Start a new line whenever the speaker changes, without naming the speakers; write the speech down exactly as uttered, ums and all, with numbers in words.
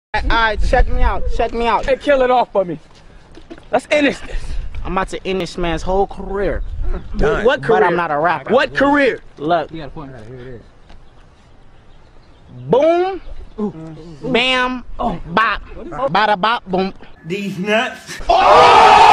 Alright, check me out, check me out.
Hey, kill it off for me. Let's end this.
I'm about to end this man's whole career.
Done. What career?
But I'm not a rapper.
What career?
Look.
You got a point. Here it is.
Boom. Ooh. Bam. Oh. Bop. Bada bop boom.
These nuts.
Oh!